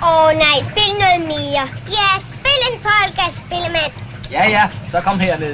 Nej, spil noget mere. Ja, spil en polka, spillemand. Ja, så kom herned.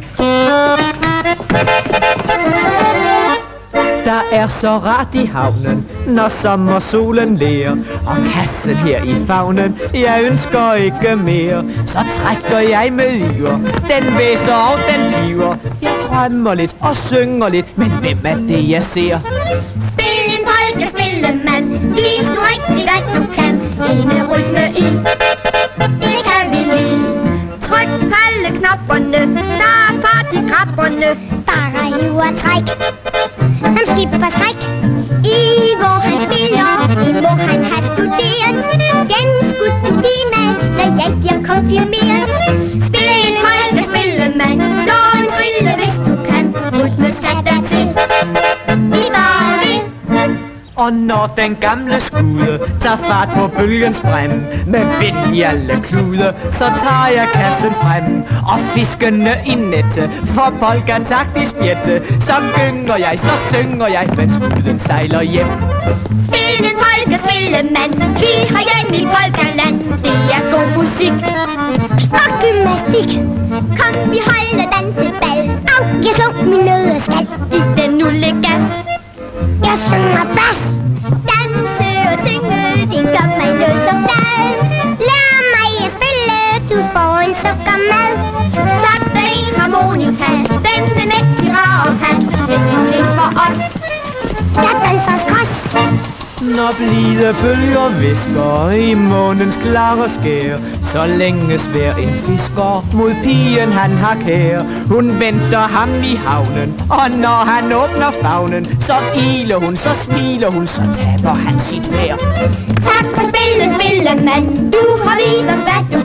Der er så rart i havnen, når sommersolen ler, og kassen her i favnen, jeg ønsker ikke mere. Så trækker jeg med iver, den væser og den piver. Jeg drømmer lidt og synger lidt, men hvem er det jeg ser? Spil en polka, spillemand. Vis nu rigtig hvad du kan. Ene rytme i, det kan vi lide. Tryk på alle knapperne, der er fart i krabberne. Bare hiv og træk, som skipper skræk. I hvor han spiller, det må han have studeret. Den skulle du blive med, når jeg bliver konfirmeret. Spil en polka, spillemand. Slå en trille, hvis du kan. Rytme skal der til. Vi bare vil. Og når den gamle skude tager fart på bølgens brem, med vind i alle klude, så tager jeg kassen frem. Og fiskene i nette for polka taktisk bjette. Så gynger jeg, så synger jeg, mens skuden sejler hjem. Spil en polka, spillemand. Vi har hjem i polkaland. Det er god musik og gymnastik. Kom, vi holder dansebal. Au, jeg slog min nødskal. Giv den nu lidt gas. Jeg synger bas. Danse og synge, det gør mig noget så glad. Lær mig at spille, du får en sukkermad. Sat dig en harmonika, den er mægtig rar og kan. Sving lidt for os. Jeg danser skrås. Når blide bølger visker i månens klare skær, så længes hver en fisker mod pigen han har kær. Hun venter ham i havnen, og når han åbner favnen, så iler hun, så smiler hun, så taber han sit vejr. Tak for spillet, spillemand. Du har vist os, hvad du